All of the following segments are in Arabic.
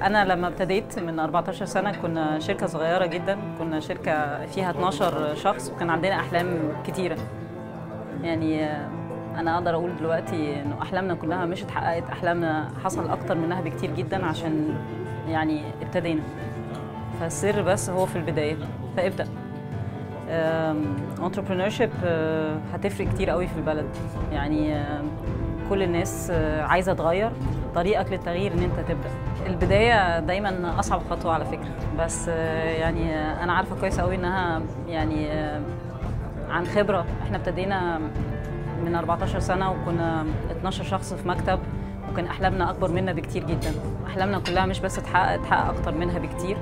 أنا لما ابتديت من 14 سنة كنا شركة صغيرة جدا، كنا شركة فيها 12 شخص وكان عندنا أحلام كتيرة. يعني أنا أقدر أقول دلوقتي إنه أحلامنا كلها مش اتحققت، أحلامنا حصل أكتر منها بكتير جدا عشان يعني ابتدينا. فالسر بس هو في البداية، فابدأ. entrepreneurship هتفرق كتير قوي في البلد. يعني كل الناس عايزة تغير، طريقك للتغيير إن أنت تبدأ. البداية دايما أصعب خطوة على فكرة، بس يعني أنا عارفة كويس قوي إنها يعني عن خبرة. إحنا ابتدينا من 14 سنة وكنا 12 شخص في مكتب، وكان أحلامنا أكبر منا بكتير جدا. أحلامنا كلها مش بس اتحقق أكتر منها بكتير.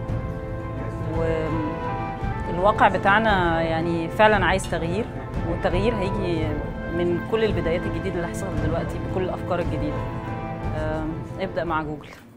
والواقع بتاعنا يعني فعلا عايز تغيير، والتغيير هيجي من كل البدايات الجديدة اللي حصلت دلوقتي بكل الأفكار الجديدة. ابدأ مع جوجل.